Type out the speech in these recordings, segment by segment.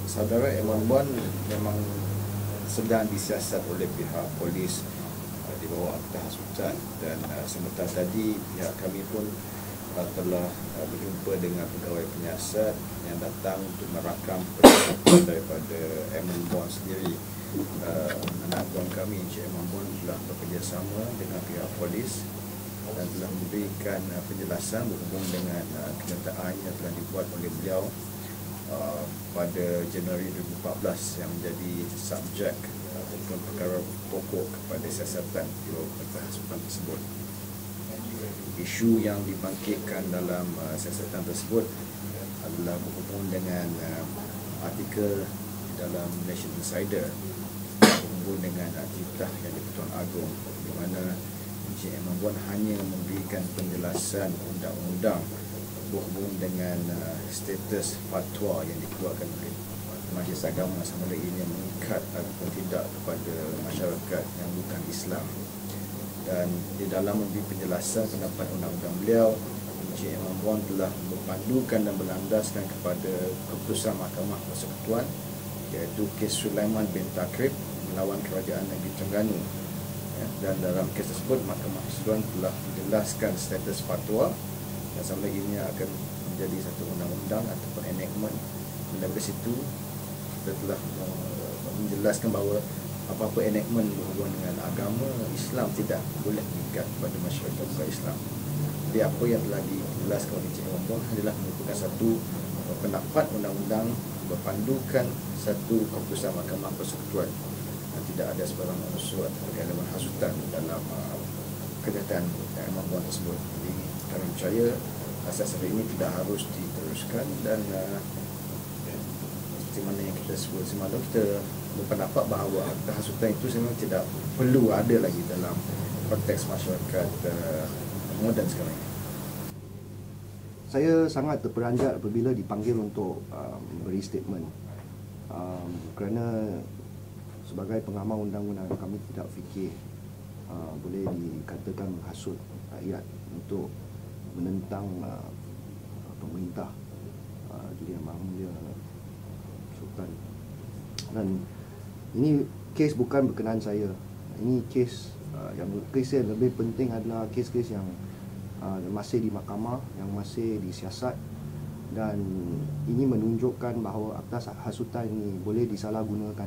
saudara Eman Bond memang sedang disiasat oleh pihak polis di bawah Akta Hasutan, dan sebentar tadi pihak kami pun telah berjumpa dengan pegawai penyiasat yang datang untuk merakam percakapan daripada Eman Bond sendiri. Anak tuan kami, Encik Eman Bond, telah bekerjasama dengan pihak polis dan telah memberikan penjelasan berhubung dengan kenyataan yang telah dibuat oleh beliau pada Januari 2014 yang menjadi subjek ataupun perkara pokok kepada siasatan di bawah Akta Hasutan tersebut. Isu yang dibangkitkan dalam siasatan tersebut adalah berhubung dengan artikel di dalam National Insider berhubung dengan titah yang di-Pertuan Agong, di mana Encik Eman Bond hanya memberikan penjelasan undang-undang berhubung dengan status fatwa yang dikeluarkan oleh Majlis Agama sama ada ini mengikat ataupun tidak kepada masyarakat yang bukan Islam. Dan di dalam memberi penjelasan pendapat undang-undang beliau, Encik Eman Bond telah berpandukan dan berlandaskan kepada keputusan Mahkamah Persekutuan, iaitu kes Sulaiman bin Takrib melawan Kerajaan Negeri Terengganu. Dan dalam kes tersebut Mahkamah Persekutuan telah menjelaskan status fatwa dan sama lagi ini akan menjadi satu undang-undang ataupun enactment. Dan dari situ kita telah menjelaskan bahawa apa-apa enactment berhubungan dengan agama Islam tidak boleh mengikat kepada masyarakat bukan Islam. Jadi apa yang telah dijelaskan oleh Encik Eman Bond adalah merupakan satu pendapat undang-undang berpandukan satu keputusan Mahkamah Persekutuan. Tidak ada sebarang unsur atau elemen hasutan dalam kenyataan Eman Bond tersebut. Jadi kami percaya asas ini tidak harus diteruskan, dan seperti mana yang kita sebut semalam, kita berpendapat bahawa akta hasutan itu sebenarnya tidak perlu ada lagi dalam konteks masyarakat moden sekarang ini. Saya sangat terperanjat apabila dipanggil untuk beri statement, kerana sebagai pengamal undang-undang kami tidak fikir boleh dikatakan menghasut rakyat untuk menentang pemerintah Jadi Yang Maha Mulia Sultan. Dan ini kes bukan berkenaan saya. Ini kes yang lebih penting adalah kes-kes yang masih di mahkamah, yang masih disiasat, dan ini menunjukkan bahawa akta hasutan ini boleh disalahgunakan.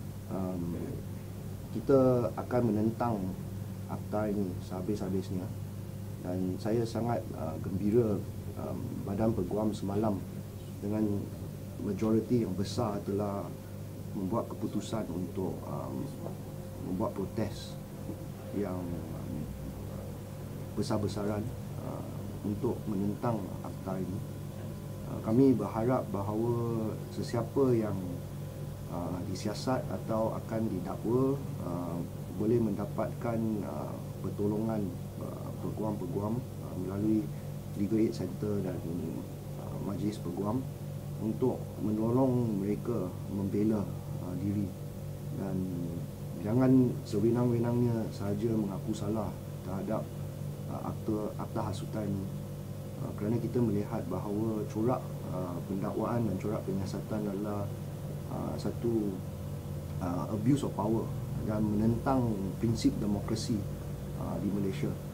Kita akan menentang akta ini sehabis-habisnya, dan saya sangat gembira Badan Peguam semalam dengan majoriti yang besar telah membuat keputusan untuk membuat protes yang besar-besaran untuk menentang akta ini. Kami berharap bahawa sesiapa yang disiasat atau akan didakwa boleh mendapatkan pertolongan peguam-peguam melalui Legal Aid Center dan Majlis Peguam untuk menolong mereka membela diri, dan jangan sewenang-wenangnya sahaja mengaku salah terhadap akta hasutan ini, kerana kita melihat bahawa corak pendakwaan dan corak penyiasatan adalah satu abuse of power dan menentang prinsip demokrasi di Malaysia.